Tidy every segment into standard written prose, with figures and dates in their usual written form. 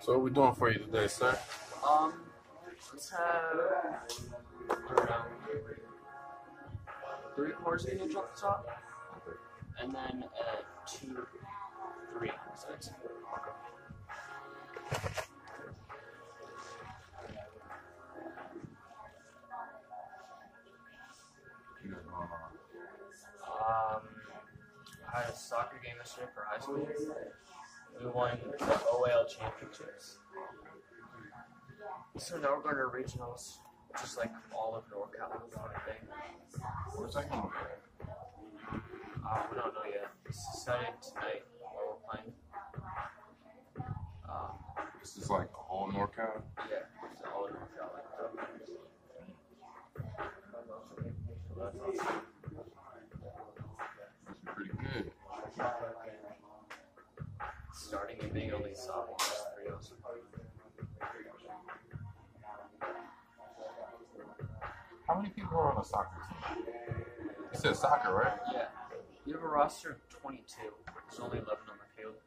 So what we doing for you today, sir? Let's have around 3 course meals off the top, and then 2, 3 on the sides. I had a soccer game yesterday for high school. We won the OAL championships. So now we're going to regionals, just like all of NorCal kind of thing. Where's that going? We don't know yet. It's decided tonight while we're playing. This is like the whole NorCal? Yeah, it's all of NorCal. That's awesome. That's pretty good. Starting and being only sophomores is pretty awesome. How many people are on a soccer team? You said soccer, right? Yeah. You have a roster of 22. There's only 11 on the field.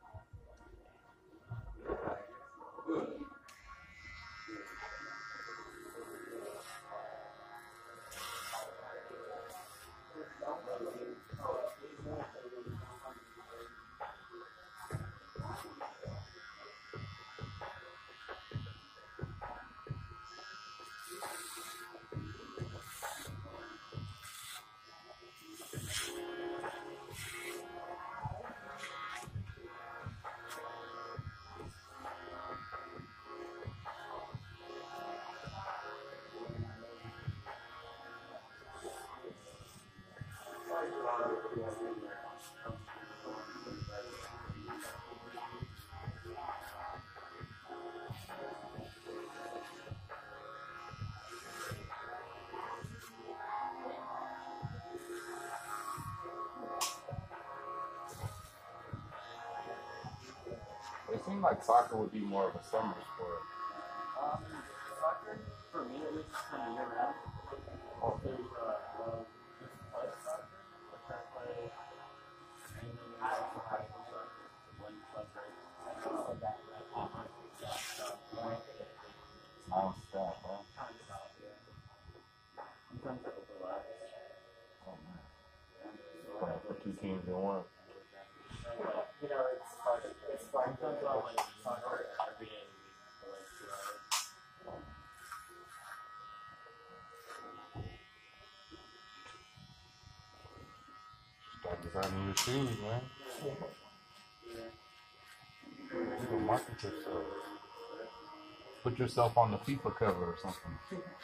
It seemed like soccer would be more of a summer sport. Soccer, for me at least, is kind of year round. Oh, There's play soccer, which I play, and then there's also high school soccer, when you play great. Nice stuff, huh? Sometimes it overlaps. Oh, man. Playing for two teams in one. You know, it's hard. It's fun. Sometimes I'll win soccer every day for like 2 hours. Start designing your shoes, man. You can market yourself. Put yourself on the FIFA cover or something.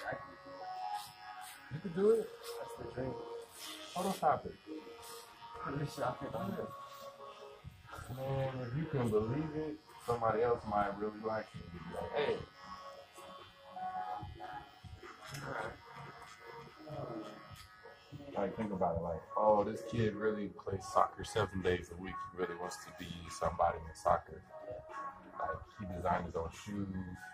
You could do it. That's the dream. Photoshop it. Photoshop it on it. Man, if you can believe it, somebody else might really like it. You'd be like, hey. Like, think about it, like, oh, this kid really plays soccer 7 days a week. He really wants to be somebody in soccer. Like, he designed his own shoes,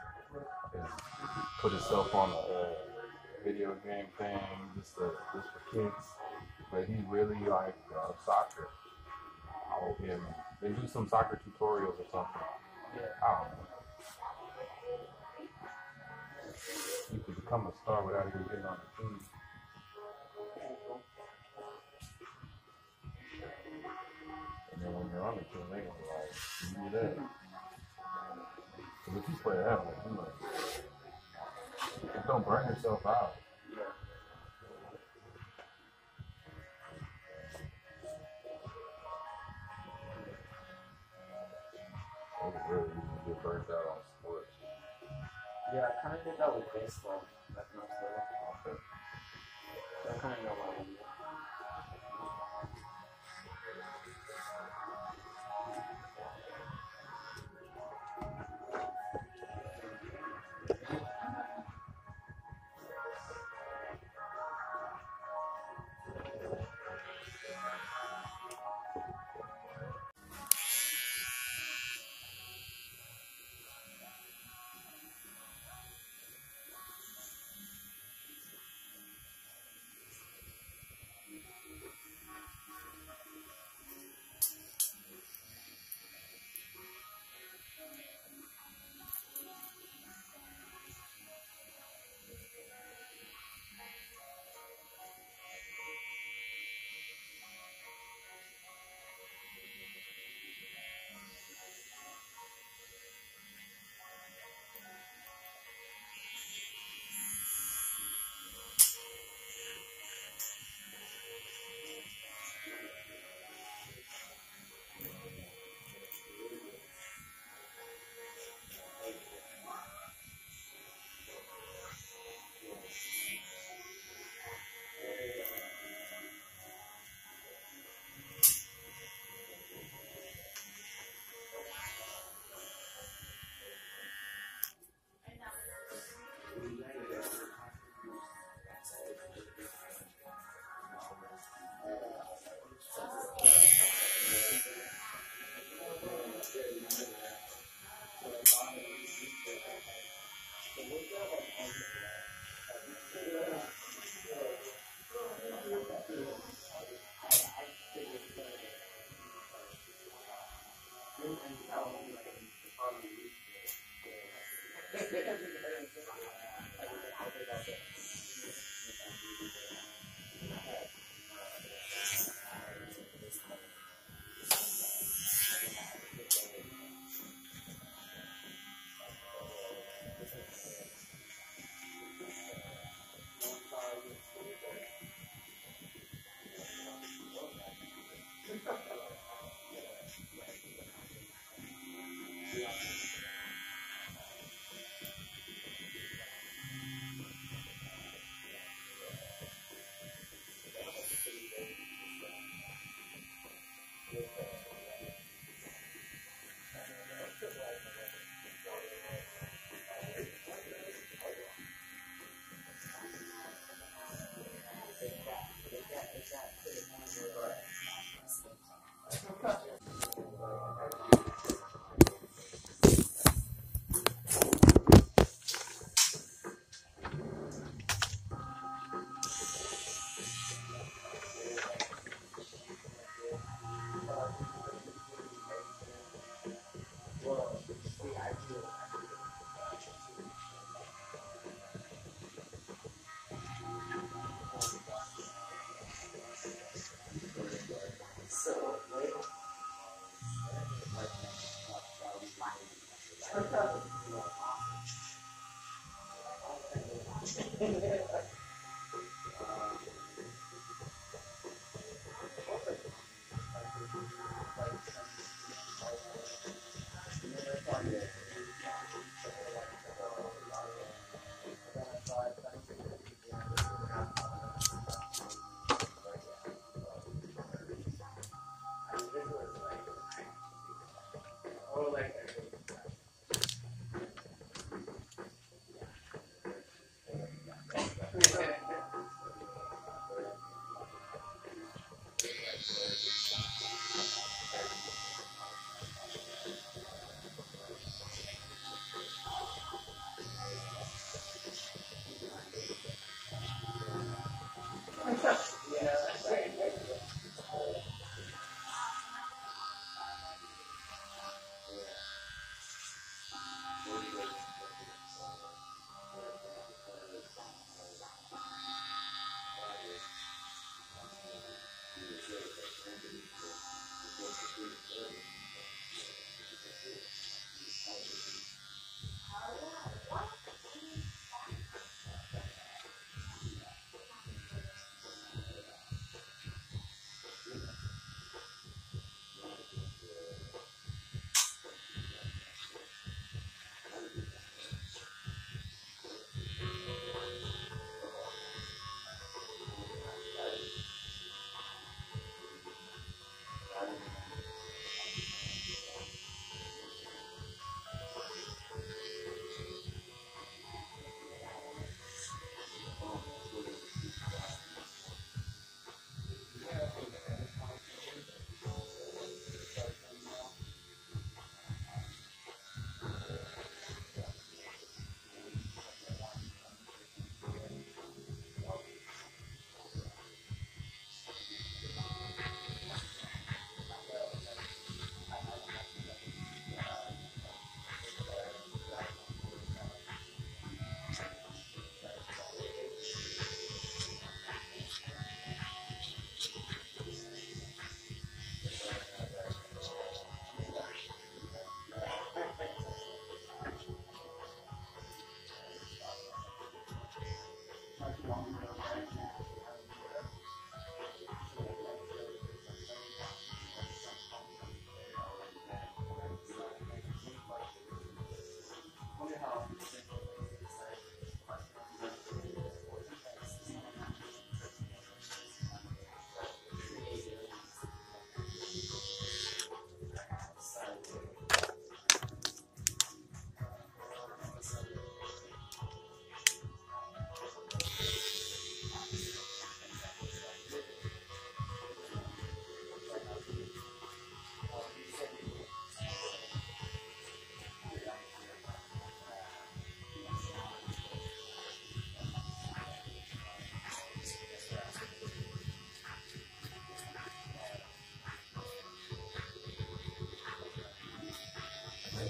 put himself on a video game thing, just for kids. But he really liked soccer. I hope him. They do some soccer tutorials or something. Yeah. I don't know. You could become a star without even getting on the team. And then when you're on the team, they're gonna be like, you do that. So if you play that, like, you like, just don't burn yourself out. I was really easy to get burnt out on sports. Yeah, I kind of did that with baseball back when I was little. Okay. So I kind of know what I do.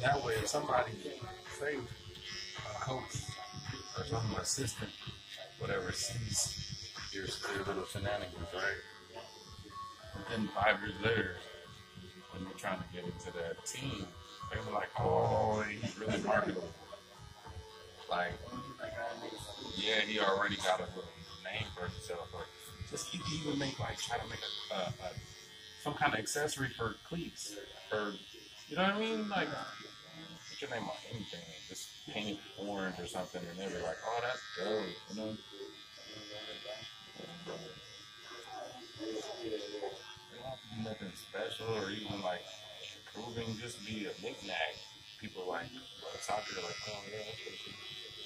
that way, if somebody, say, a coach or some assistant, whatever, sees your little shenanigans, right? And then 5 years later, when you're trying to get into that team, they're like, oh, he's really marketable. Like, yeah, he already got a little name for himself. Or just he can even make like try to make a some kind of accessory for cleats, or you know what I mean? Like, put your name on anything, just paint it orange or something, and they'll be like, oh, that's dope, you know? They don't have to do nothing special or even like improving, just be a knick-knack. People like soccer, like, oh yeah, that's pretty cool.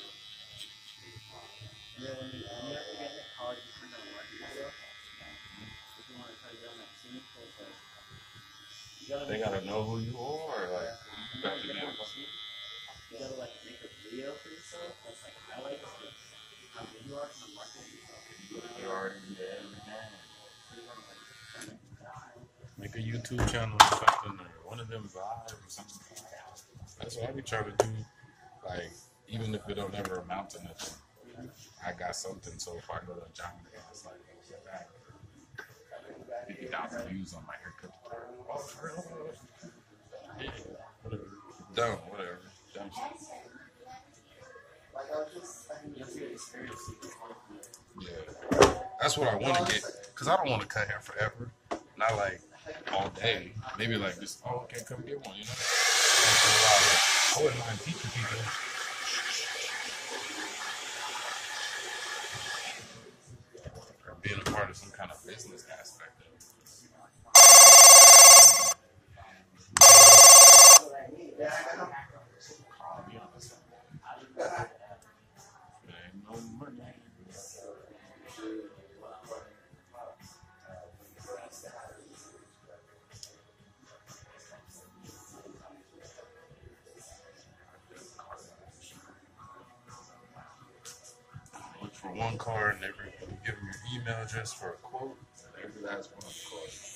Yeah, when you have to get into college, you kind of market yourself. If you want to try to get on that team, because like, you gotta They gotta know who you are, like, you got to be able to. you gotta like make a video for yourself that's like highlights like how good you are to market yourself. You already did everything. So you gotta like try to make that. Make a YouTube channel or something, or one of them vibes or something. That's what I be trying to do. Like, even if it don't ever amount to nothing, I got something. So if I go to a job, it's like 50,000 views on my haircut. Oh, for real? Yeah, whatever. Dumb, whatever. Dumb shit. You have to get experience. Yeah. That's what I want to get. Because I don't want to cut hair forever. Not like all day. Maybe like just, oh, okay, come get one, you know? I wouldn't mind teaching people. Or being a part of some kind of business aspect of it. I'll be honest. It ain't no money. Look for one car and give them your email address for a quote. Every last one of the quotes.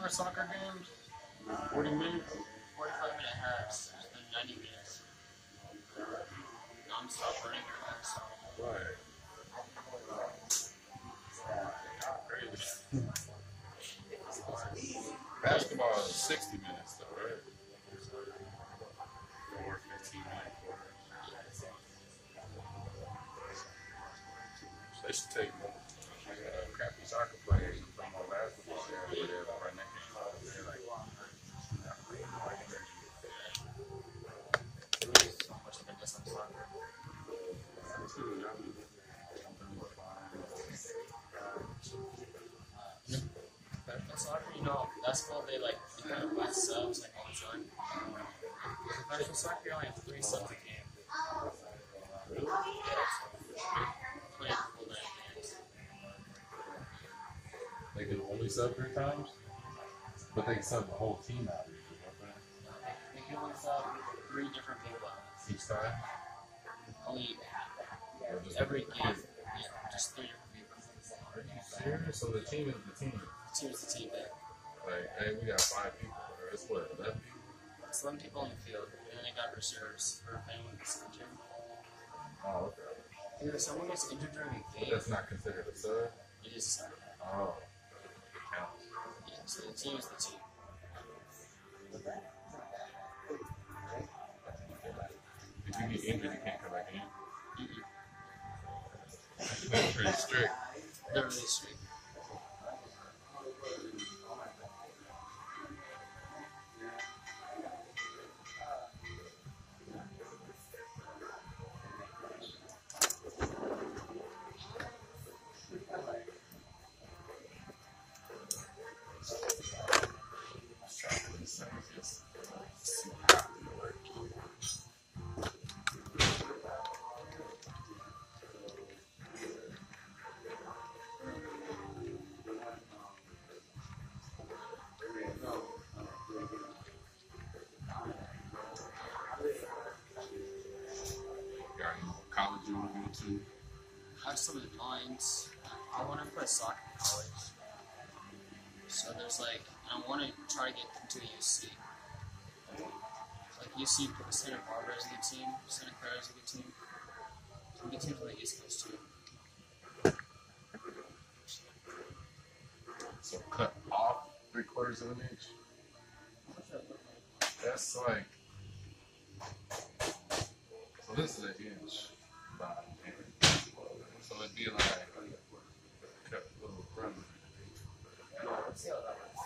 ever soccer games? 40 minutes? 45-minute halves, then 90 minutes. Non-stop running your ass off. Right. Crazy. Basketball is 60 minutes though, right? Or 15 minutes. They should take crappy soccer players and put them on basketball there where they're like right next to each other. They're like, There's so much of a distance soccer. Professional soccer, you know, basketball, they kind of buy subs like all the time. Professional soccer, you only have 3 subs a game. really? Yeah, so play the full 9 games. They can only sub 3 times? But they can sub the whole team out usually, don't they? They can only sub 3 different people out. Each time? Only Or just every game. Yeah, just 3 different people. Are you serious? So the team is the team. The team is the team, man. Like, hey, we got 5 people. Or it's what, 11 people? It's 11 people on the field, and then they got reserves for if anyone gets injured. Oh, okay. If someone gets injured during a But game, that's not considered a sub? it is a sub. Oh. It counts. Yeah, so the team is the team. If you get injured, you can't come back in. Mm-mm. That's pretty strict. They're really strict. Let's try to do the same. Just see how it works. Got any college you want to go to? I have some lines. I want to play soccer in college. So there's I want to try to get into UC. Like UC, Santa Barbara is a good team. Santa Clara is a good team. Some good teams on the East Coast too. So cut off 3/4 of an inch. That's like. So this is an inch by an inch. So it'd be like cut a little from. Let's see how that works.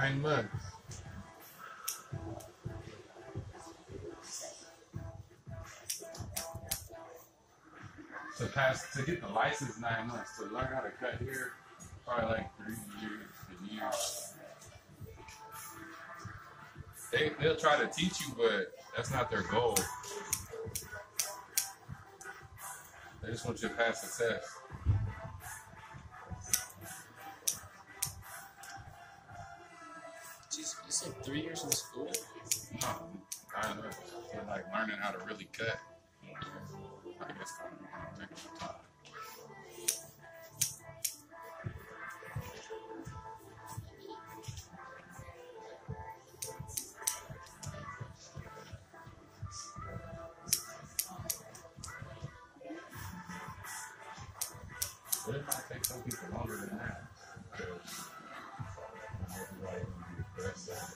9 months. To get the license, 9 months. To learn how to cut hair, probably like 3 years, a year. They'll try to teach you, but that's not their goal. They just want you to pass the test. Jeez, you said 3 years in school? No, I don't know. They're like learning how to really cut. I guess time. But it might take some people longer than that. Because everybody gonna be aggressive.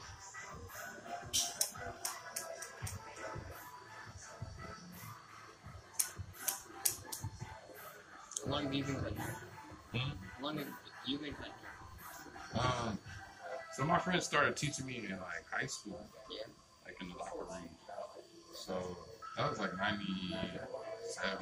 How long have you been cutting hair? Hmm? How long have you been cutting hair? So my friends started teaching me in like high school, Yeah. like in the locker room. So that was like 97.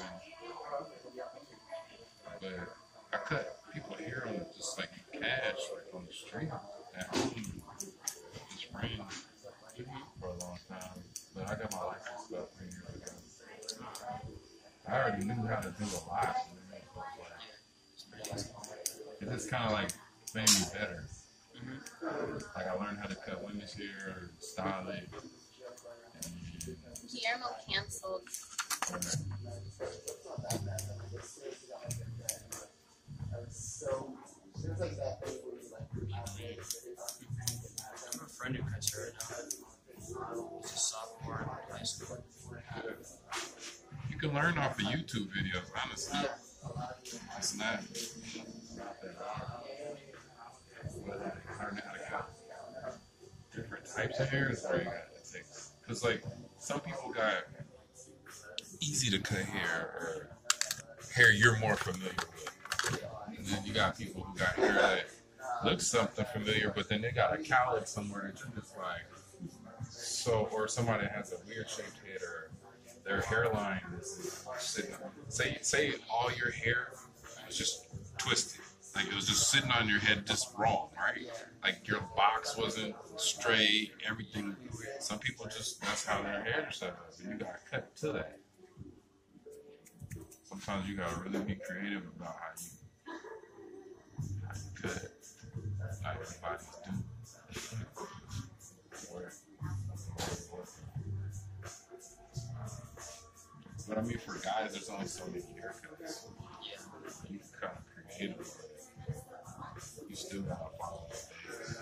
But I cut people hair on just like cash, like on the street at home, just friends for a long time. But I got my license about 3 years ago. I already knew how to do a lot. It just kind of like made me better. Like I learned how to cut women's hair, style it. And Guillermo canceled. I have a friend who cuts hair right now. He's a sophomore in high school. you can learn off of YouTube videos, honestly. It's not that hard. But learning how to cut different types of hair is very good. It takes, because like some people got easy to cut hair or hair you're more familiar with. And then you got people who got hair that looks something familiar, but then they got a cowlick somewhere that you're just like, so, or somebody that has a weird shaped head or their hairline is sitting, say all your hair was just twisted. Like it was just sitting on your head just wrong, right? Like your box wasn't straight, everything. Some people just, that's how their hair is set up. And you gotta cut to that. Sometimes you gotta really be creative about how you cut. Not everybody's do. But I mean, for guys, there's only so many haircuts. Yeah. You can kind of creative with it. You still gotta follow the things.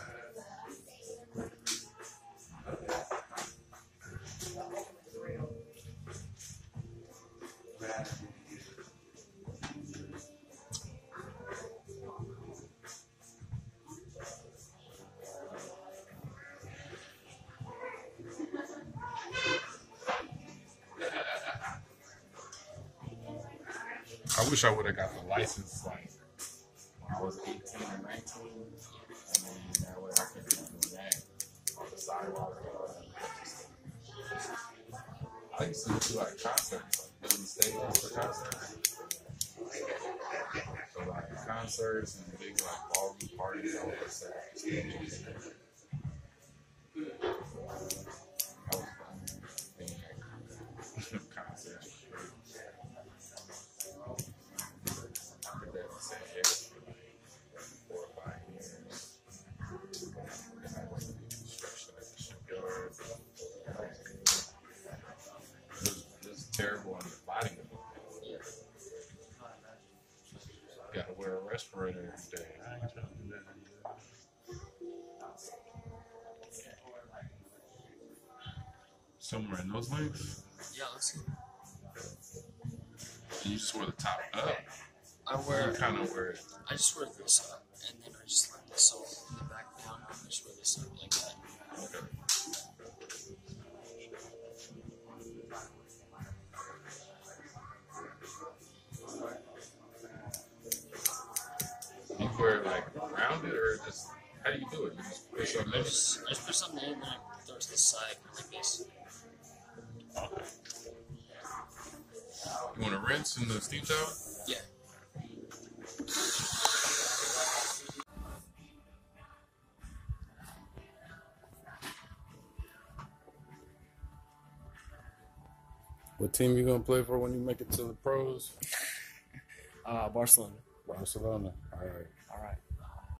I wish I would have got the license like when I was 18 or 19, and then that way I could do that on the sidewalk. I used to do like concerts, like building stages for concerts. So like concerts and big like ballroom parties, I would set up stages. I was being at concerts. Terrible on your body. Yeah. You gotta wear a respirator every day. I ain't trying to do that anymore. Somewhere in those lengths? Yeah, let's see. And you just wear the top up. I wear. You kind of wear it. I just wear this up, and then I just let this all in the back down. I just wear this up like that. Okay. You wear it like around it, or just how do you do it? You just put something I in? just put something in and then I throw it to the side like this. Okay. You want to rinse in the steam towel? Yeah. What team you gonna play for when you make it to the pros? Barcelona. Barcelona. All right. All right.